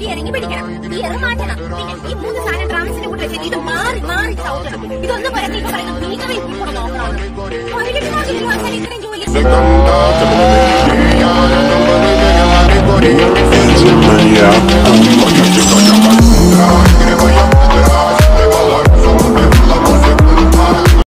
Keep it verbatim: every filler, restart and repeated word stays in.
ഇറങ്ങി പിടിക്കണം, ഗിയർ മാറ്റണം, പിന്നെ ഈ മൂന്ന് സാധനം ഡ്രംസിന്റെ കൂടെ വെച്ചിട്ട് ഇത് മാറി മാറി ചവിട്ടണം. ഇതൊന്നും പറയുന്നത് ഇപ്പൊ പറയുന്നത് നീ കൂടെ നോക്കണം. ഇത്രയും ജോലി